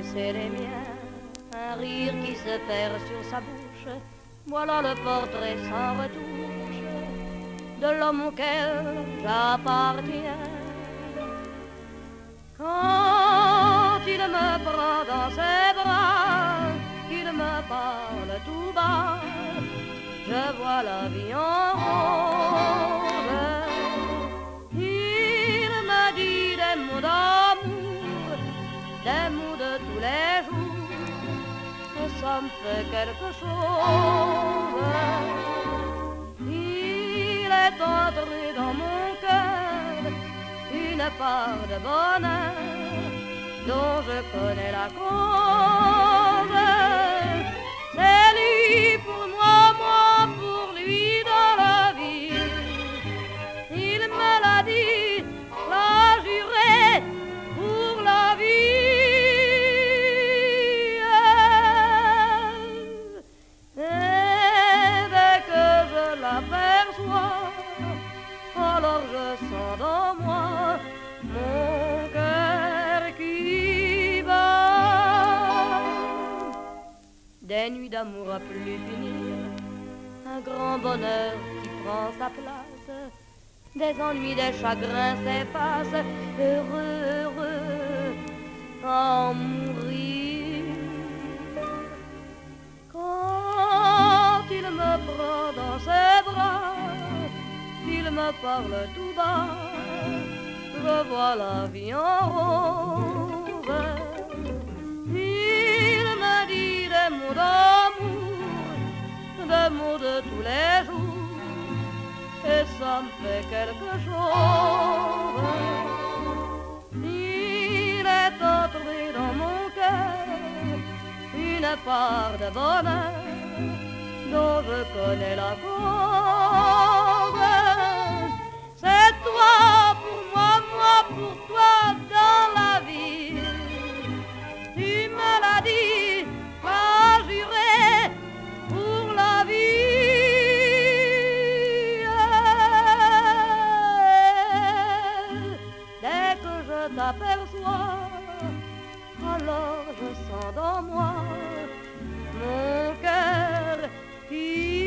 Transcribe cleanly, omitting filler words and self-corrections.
c'est les miens, un rire qui se perd sur sa bouche. Voilà le portrait sans retouche de l'homme auquel j'appartiens. Quand il me prend dans ses bras, qu'il me parle tout bas, je vois la vie en rose. Il me dit des mots d'amour, des mots de tous les jours, et ça me fait quelque chose. Il est entré dans mon cœur une part de bonheur dont je connais la cause. C'est lui pour moi, moi pour lui dans la vie. Il me l'a dit, l'a juré pour la vie. Et dès que je l'aperçois, alors je sens dans moi mon cœur qui bat. Des nuits d'amour à plus finir, un grand bonheur qui prend sa place, des ennuis, des chagrins s'effacent, heureux, heureux, à mourir. Quand il me prend dans ses bras, il me parle tout bas, je vois la vie en rose. Il me dit des mots d'amour, des mots de tous les jours, et ça me fait quelque chose. Il est entré dans mon cœur une part de bonheur dont je connais la cause. C'est toi pour moi, moi pour toi dans la vie. Tu me l'as dit, m'as juré pour la vie. Dès que je t'aperçois, alors je sens dans moi mon cœur qui